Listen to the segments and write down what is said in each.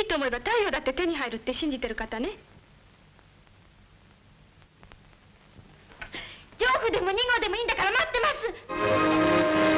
と思えば太陽だって手に入るって信じてる方ね。 ジョークでも2号でもいいんだから待ってます。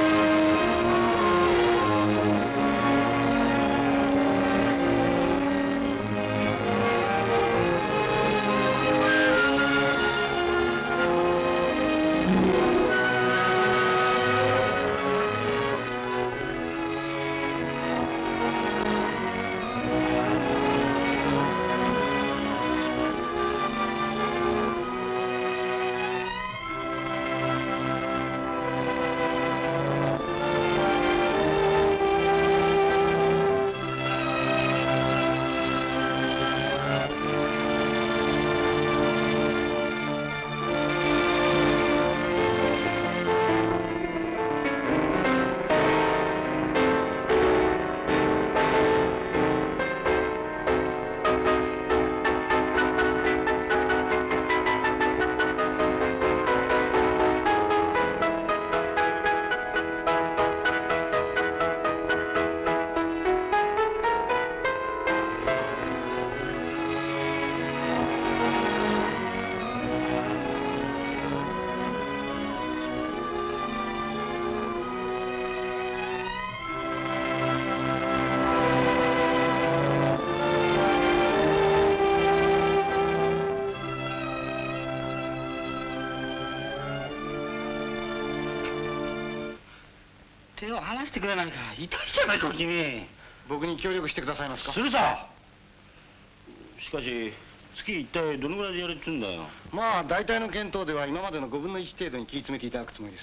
手を離してくれないか。痛いじゃないか君。 僕に協力してくださいますか？ するさ。しかし月一体どのぐらいでやれってんだよ。 まあ大体の検討では今までの5分の1程度に切り詰めていただくつもりです。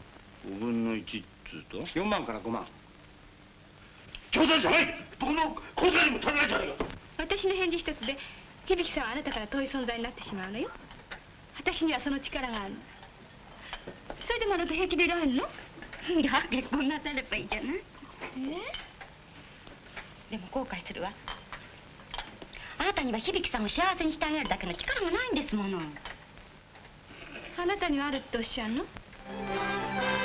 5分の1っつうと 4万から5万。 冗談じゃない。僕の口座にも足りないじゃないか。 私の返事一つで響さんはあなたから遠い存在になってしまうのよ。私にはその力があるの。それでもあなた平気でいられるの？ いや、結婚なさればいいじゃない。でも後悔するわ。あなたには響さんを幸せにしてあげるだけの力がないんですもの。 あなたにはあるっておっしゃるの？